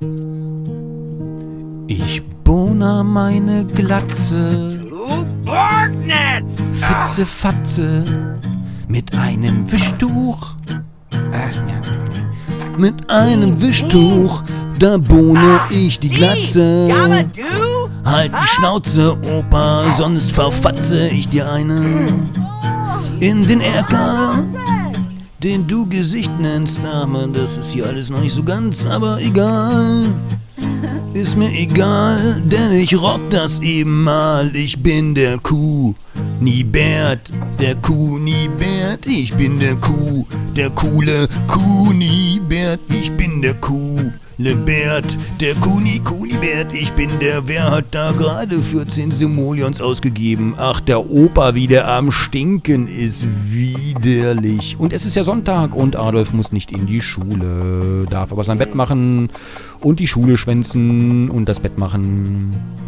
Ich bohne meine Glatze, Fitzefatze, mit einem Wischtuch. Mit einem Wischtuch, da bohne ich die Glatze. Halt die Schnauze, Opa, sonst verfatze ich dir eine in den Erker, den du Gesicht nennst. Aber das ist hier alles noch nicht so ganz, aber egal. Ist mir egal, denn ich rock das eben mal. Ich bin der Kunibert, der Kunibert. Ich bin der der coole Kunibert. Ich bin der coole Bert, der Kunibert. Ich bin der, wer hat da gerade 14 Simoleons ausgegeben? Ach, der Opa, wie der am Stinken ist, widerlich. Und es ist ja Sonntag und Adolf muss nicht in die Schule, darf aber sein Bett machen und die Schule schwänzen und das Bett machen.